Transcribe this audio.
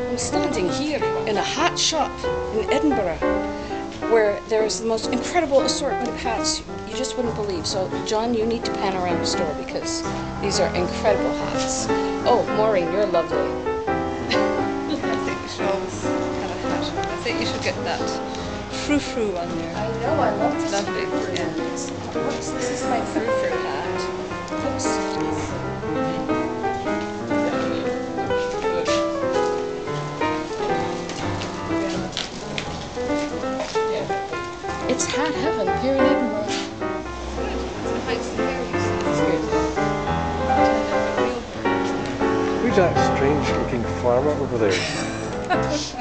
I'm standing here in a hat shop in Edinburgh where there's the most incredible assortment of hats you just wouldn't believe. So, John, you need to pan around the store because these are incredible hats. Oh, Maureen, you're lovely. I think you should always have a hat. I think you should get that frou-frou on there. I know, I love this. Lovely, yeah. Whoops, this is my frou-frou hat. Oops. It's Hat Heaven here in Edinburgh. Who's that strange looking farmer over there?